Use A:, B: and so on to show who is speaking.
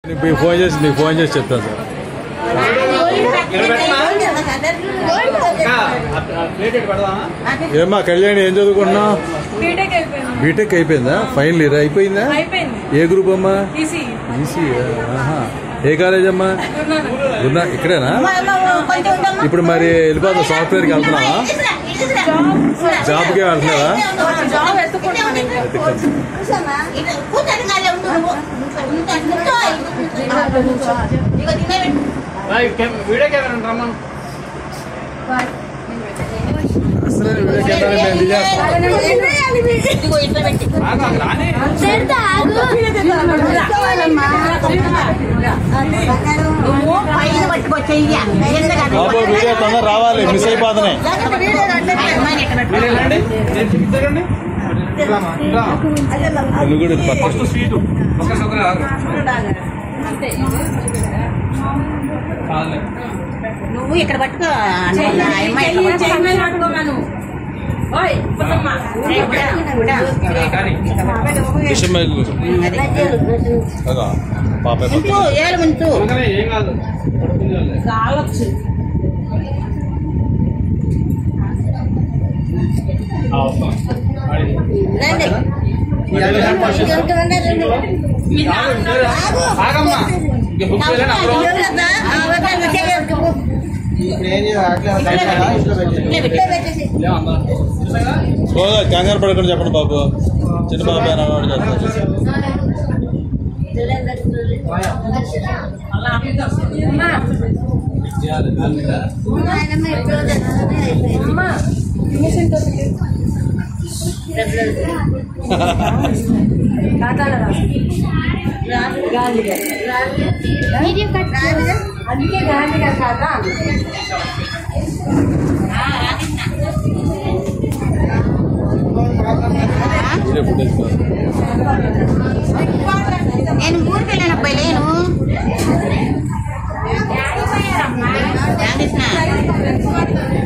A: Phone చేసి చెప్తాను sir. ఏమ్మా కళ్యాణి ఏం చదువుకుంటున్నావు? బీటెక్ అయిపోయిందా? ఫైనల్ ఇయర్ అయిపోయిందా? ఏ గ్రూప్ అమ్మా? ఈసీ. ఏ కాలేజ్ అమ్మా? ఇక్కడేనా? ఇప్పుడు మరి వెళ్ళిపోతా సాఫ్ట్వేర్కి వెళ్తున్నావా? జాబ్కే వెళ్తున్నావా? అసలు వీడియో తొందర రావాలి, మిస్ అయిపోతున్నాయి.
B: నువ్వు ఇక్కడ పట్టుకో.
A: కంగారు పడకుండా చెప్పండి బాబు. చిన్న బాబు అన్నవాడు
B: అందుకే గాంధీ గారు కాదా? నేను ఊరికి వెళ్ళాను అబ్బాయి, లేను.